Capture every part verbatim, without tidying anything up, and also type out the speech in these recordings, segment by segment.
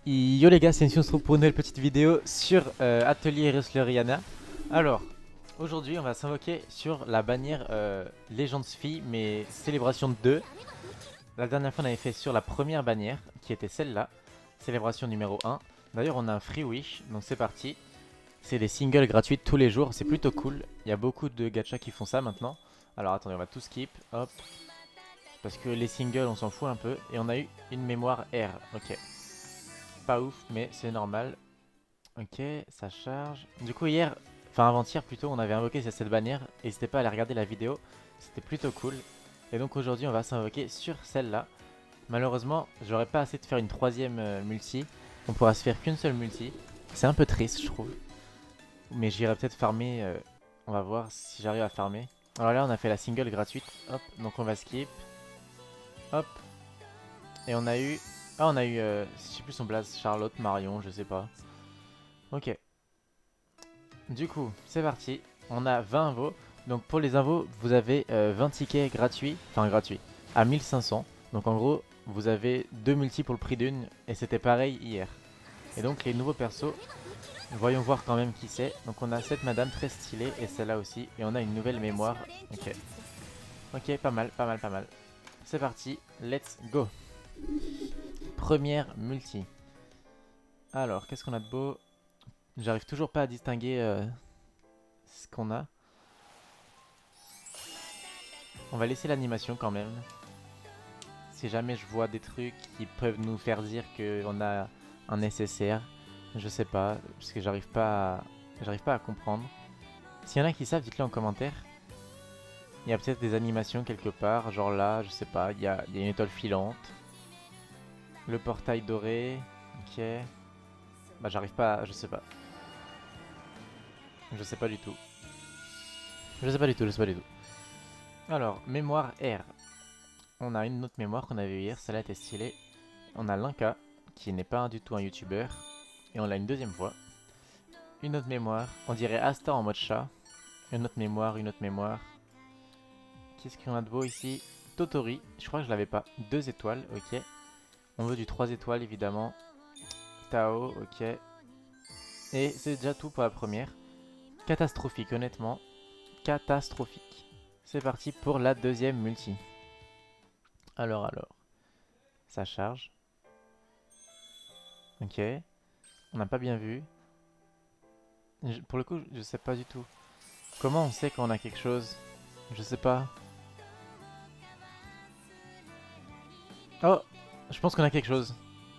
Yo les gars, c'est Nation, on se retrouve pour une nouvelle petite vidéo sur euh, Atelier Wrestleriana. Alors, aujourd'hui on va s'invoquer sur la bannière euh, Legends Fille, mais Célébration deux. La dernière fois on avait fait sur la première bannière, qui était celle-là, Célébration numéro un. D'ailleurs on a un Free Wish, donc c'est parti. C'est des singles gratuits tous les jours, c'est plutôt cool. Il y a beaucoup de gachas qui font ça maintenant. Alors attendez, on va tout skip, hop. Parce que les singles on s'en fout un peu. Et on a eu une mémoire R, ok. Pas ouf, mais c'est normal. Ok, ça charge. Du coup, hier, enfin avant-hier plutôt, on avait invoqué cette bannière. N'hésitez pas à aller regarder la vidéo, c'était plutôt cool. Et donc aujourd'hui, on va s'invoquer sur celle-là. Malheureusement, j'aurais pas assez de faire une troisième euh, multi. On pourra se faire qu'une seule multi. C'est un peu triste, je trouve. Mais j'irai peut-être farmer. Euh, on va voir si j'arrive à farmer. Alors là, on a fait la single gratuite. Hop, donc on va skip. Hop. Et on a eu... Ah, on a eu, euh, je sais plus son blaze, Charlotte, Marion, je sais pas. Ok. Du coup, c'est parti. On a vingt invos. Donc pour les invos, vous avez euh, vingt tickets gratuits, enfin gratuits, à mille cinq cents. Donc en gros, vous avez deux multis pour le prix d'une, et c'était pareil hier. Et donc les nouveaux persos, voyons voir quand même qui c'est. Donc on a cette madame très stylée, et celle-là aussi. Et on a une nouvelle mémoire. Ok. Ok, pas mal, pas mal, pas mal. C'est parti, let's go. Première multi. Alors, qu'est-ce qu'on a de beau? J'arrive toujours pas à distinguer euh, ce qu'on a. On va laisser l'animation quand même. Si jamais je vois des trucs qui peuvent nous faire dire qu'on a un nécessaire, je sais pas, parce que j'arrive pas, à... j'arrive pas à comprendre. S'il y en a qui savent, dites-le en commentaire. Il y a peut-être des animations quelque part, genre là, je sais pas, il y a, il y a une étoile filante. Le portail doré, ok. Bah j'arrive pas, à... je sais pas. Je sais pas du tout. Je sais pas du tout, je sais pas du tout. Alors, mémoire R. On a une autre mémoire qu'on avait eu hier, celle-là était stylée. On a Linka, qui n'est pas du tout un youtubeur. Et on l'a une deuxième fois. Une autre mémoire, on dirait Asta en mode chat. Une autre mémoire, une autre mémoire. Qu'est-ce qu'on a de beau ici? Totori, je crois que je l'avais pas. Deux étoiles, ok. On veut du trois étoiles évidemment. Tao, ok. Et c'est déjà tout pour la première. Catastrophique, honnêtement. Catastrophique. C'est parti pour la deuxième multi. Alors, alors. Ça charge. Ok. On n'a pas bien vu. Je, pour le coup, je sais pas du tout. Comment on sait qu'on a quelque chose? Je sais pas. Oh! Je pense qu'on a quelque chose.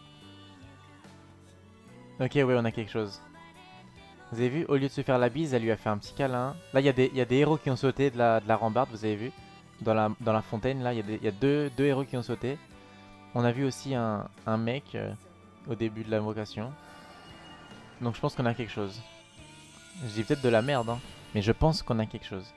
Ok, ouais, on a quelque chose. Vous avez vu, au lieu de se faire la bise, elle lui a fait un petit câlin. Là, il y, y a des héros qui ont sauté de la, de la rambarde, vous avez vu. Dans la, dans la fontaine, là, il y, y a deux, deux héros qui ont sauté. On a vu aussi un, un mec euh, au début de l'invocation. Donc je pense qu'on a quelque chose. Je dis peut-être de la merde, hein, mais je pense qu'on a quelque chose.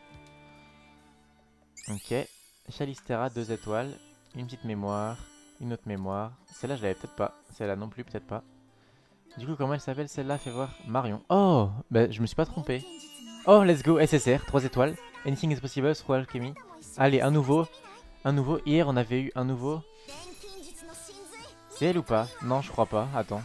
Ok. Chalistera, deux étoiles. Une petite mémoire. Une autre mémoire. Celle-là, je l'avais peut-être pas. Celle-là non plus, peut-être pas. Du coup, comment elle s'appelle celle-là? Fais voir. Marion. Oh, bah je me suis pas trompé. Oh, let's go. S S R, trois étoiles. Anything is possible, Scroll Alchemy. Allez, un nouveau. Un nouveau. Hier, on avait eu un nouveau. C'est elle ou pas? Non, je crois pas. Attends.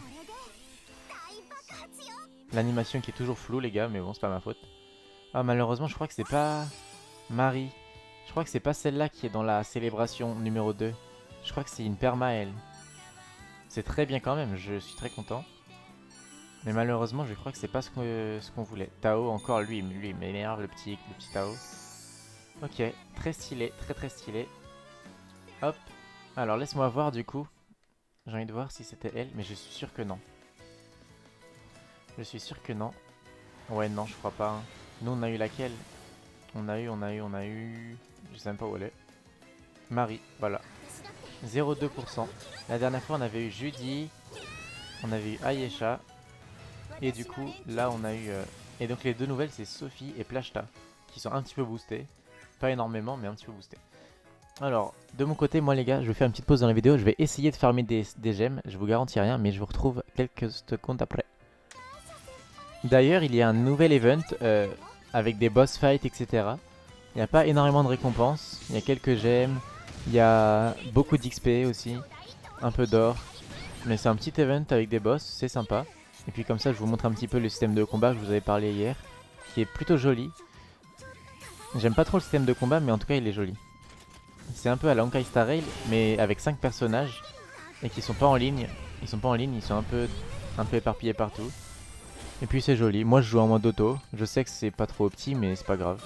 L'animation qui est toujours floue, les gars, mais bon, c'est pas ma faute. Ah, malheureusement, je crois que c'est pas Marie. Je crois que c'est pas celle-là qui est dans la célébration numéro deux. Je crois que c'est une perma, elle. C'est très bien quand même, je suis très content. Mais malheureusement, je crois que c'est pas ce qu'on ce qu'on voulait. Tao, encore lui, lui, il m'énerve, le petit, le petit Tao. Ok, très stylé, très très stylé. Hop. Alors, laisse-moi voir du coup. J'ai envie de voir si c'était elle, mais je suis sûr que non. Je suis sûr que non. Ouais, non, je crois pas. Hein. Nous, on a eu laquelle? On a eu, on a eu, on a eu... Je sais même pas où elle est. Marie, voilà. zéro virgule deux pour cent. La dernière fois, on avait eu Judy. On avait eu Ayesha. Et du coup, là, on a eu... Euh... Et donc, les deux nouvelles, c'est Sophie et Plashta. Qui sont un petit peu boostées. Pas énormément, mais un petit peu boostées. Alors, de mon côté, moi, les gars, je vais faire une petite pause dans la vidéo. Je vais essayer de farmer des, des gemmes. Je vous garantis rien, mais je vous retrouve quelques secondes après. D'ailleurs, il y a un nouvel event euh, avec des boss fights, et cetera. Il n'y a pas énormément de récompenses. Il y a quelques gemmes. Il y a beaucoup d'X P aussi. Un peu d'or. Mais c'est un petit event avec des boss, c'est sympa. Et puis comme ça je vous montre un petit peu le système de combat que je vous avais parlé hier, qui est plutôt joli. J'aime pas trop le système de combat, mais en tout cas il est joli. C'est un peu à la Honkai Star Rail, mais avec cinq personnages et qui sont pas en ligne. Ils sont pas en ligne, ils sont un peu, un peu éparpillés partout. Et puis c'est joli. Moi je joue en mode auto. Je sais que c'est pas trop petit, mais c'est pas grave.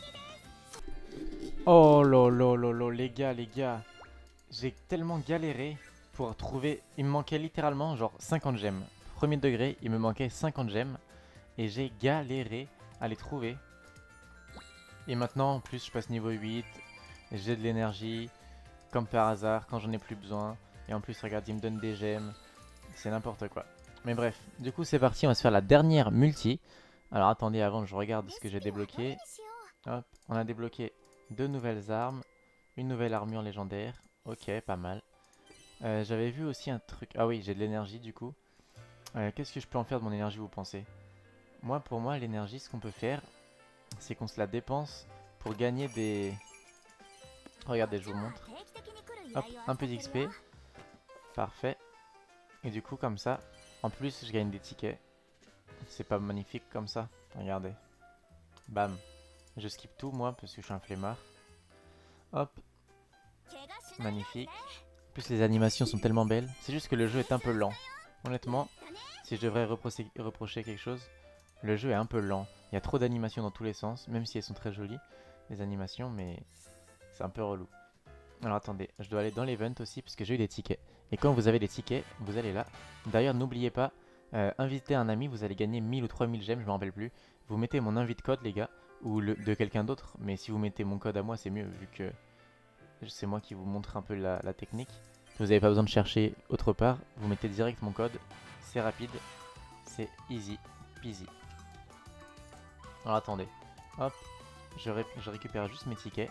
Oh là là là là, les gars, les gars. J'ai tellement galéré pour trouver... Il me manquait littéralement genre cinquante gemmes. Premier degré, il me manquait cinquante gemmes. Et j'ai galéré à les trouver. Et maintenant, en plus, je passe niveau huit. J'ai de l'énergie. Comme par hasard, quand j'en ai plus besoin. Et en plus, regarde, il me donne des gemmes. C'est n'importe quoi. Mais bref, du coup, c'est parti. On va se faire la dernière multi. Alors attendez, avant que je regarde ce que j'ai débloqué. Hop, on a débloqué deux nouvelles armes. Une nouvelle armure légendaire. Ok, pas mal. Euh, J'avais vu aussi un truc... Ah oui, j'ai de l'énergie du coup. Euh, Qu'est-ce que je peux en faire de mon énergie, vous pensez? Moi, pour moi, l'énergie, ce qu'on peut faire, c'est qu'on se la dépense pour gagner des... Regardez, je vous montre. Hop, un peu d'X P. Parfait. Et du coup, comme ça, en plus, je gagne des tickets. C'est pas magnifique comme ça? Regardez. Bam. Je skip tout, moi, parce que je suis un flemmard. Hop. Magnifique. En plus, les animations sont tellement belles. C'est juste que le jeu est un peu lent. Honnêtement, si je devrais reprocher, reprocher quelque chose, le jeu est un peu lent. Il y a trop d'animations dans tous les sens, même si elles sont très jolies, les animations, mais c'est un peu relou. Alors attendez, je dois aller dans l'event aussi, parce que j'ai eu des tickets. Et quand vous avez des tickets, vous allez là. D'ailleurs, n'oubliez pas, euh, inviter un ami, vous allez gagner mille ou trois mille gemmes, je me rappelle plus. Vous mettez mon invite code, les gars, ou le, de quelqu'un d'autre, mais si vous mettez mon code à moi, c'est mieux, vu que c'est moi qui vous montre un peu la, la technique. Vous n'avez pas besoin de chercher autre part, vous mettez direct mon code, c'est rapide, c'est easy peasy. Alors attendez, hop, je, ré je récupère juste mes tickets.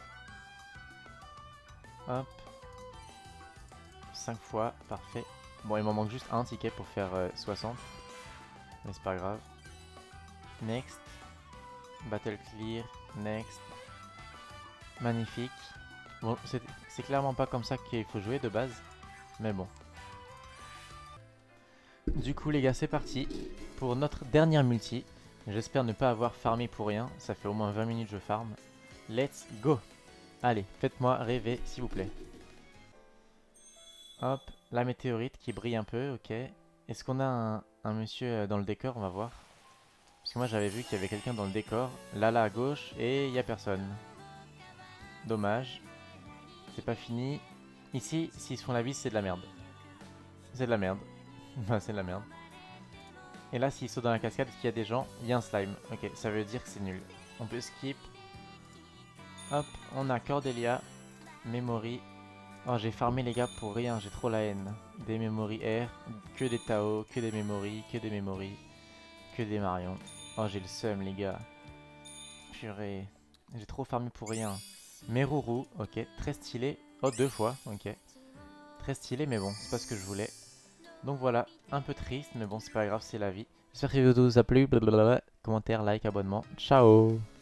Hop, cinq fois, parfait. Bon, il m'en manque juste un ticket pour faire euh, soixante, mais c'est pas grave. Next, battle clear, next, magnifique. Bon, c'est clairement pas comme ça qu'il faut jouer de base, mais bon. Du coup les gars, c'est parti pour notre dernière multi. J'espère ne pas avoir farmé pour rien, ça fait au moins vingt minutes que je farm. Let's go. Allez, faites-moi rêver s'il vous plaît. Hop, la météorite qui brille un peu, ok. Est-ce qu'on a un, un monsieur dans le décor? On va voir. Parce que moi j'avais vu qu'il y avait quelqu'un dans le décor, là là à gauche, et il n'y a personne. Dommage. C'est pas fini. Ici, s'ils se font la bise, c'est de la merde. C'est de la merde. C'est de la merde. Et là, s'ils sautent dans la cascade, qu'il y a des gens, il y a un slime. Ok, ça veut dire que c'est nul. On peut skip. Hop, on a Cordelia. Memory. Oh, j'ai farmé les gars pour rien, j'ai trop la haine. Des Memory R, que des Tao, que des Memory, que des Memory, que des Marion. Oh, j'ai le seum les gars. Purée. J'ai trop farmé pour rien. Meruru, ok, très stylé. Oh, deux fois, ok. Très stylé, mais bon, c'est pas ce que je voulais. Donc voilà, un peu triste, mais bon, c'est pas grave, c'est la vie. J'espère que la vidéo vous a plu. Blablabla. Commentaire, like, abonnement. Ciao!